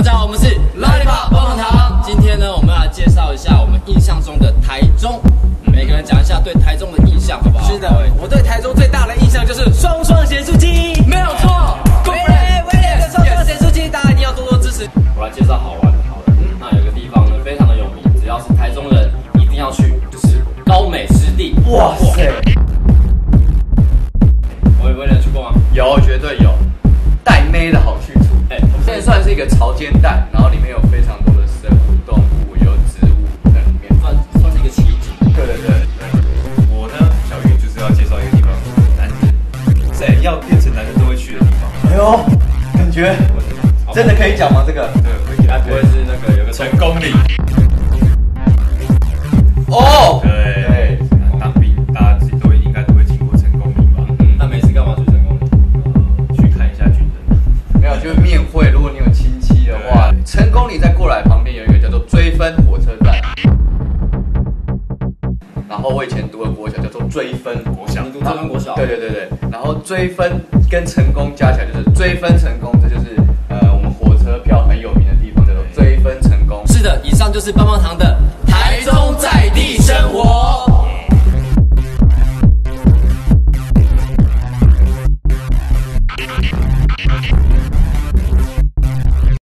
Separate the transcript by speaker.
Speaker 1: 家好，我们是 Lollipop 棒棒糖。今天呢，我们要来介绍一下我们印象中的台中，每个人讲一下对台中的印象，好不好？
Speaker 2: 是的，我对台中最大的印象就是双双咸酥鸡，
Speaker 1: 没有错。
Speaker 2: 威廉的双双咸酥鸡，大家一定要多多支持。
Speaker 1: 我来介绍好玩的，好了。那有个地方呢，非常的有名，只要是台中人一定要去，就是高美湿地。
Speaker 3: 哇塞！
Speaker 1: 威廉去过吗？
Speaker 3: 有，绝对有。带妹的好去处。这算是一个潮间带，然后里面有非常多的生物、动物，有植物在里面，
Speaker 1: 算是一个奇景。
Speaker 3: 对。
Speaker 4: 我呢，小玉就是要介绍一个地方，男人在要变成男人都会去的地方。
Speaker 3: 哎呦，感觉真的可以讲吗？这个？
Speaker 4: 对，会给他
Speaker 1: 不会是那个有个
Speaker 4: 成功岭？
Speaker 3: 哦，
Speaker 4: 对，当兵大家都应该都会经过成功岭吧？
Speaker 1: 那没事干嘛去成功岭？
Speaker 4: 去看一下军人。
Speaker 3: 没有，就是面会。如果你有亲戚的话，成功里再过来旁边有一个叫做追分火车站。然后我以前读的国小叫做追分国小，
Speaker 1: 你读追分国小？
Speaker 3: 对。然后追分跟成功加起来就是追分成功，这就是我们火车票很有名的地方，叫做追分成功。
Speaker 1: 是的，以上就是棒棒糖的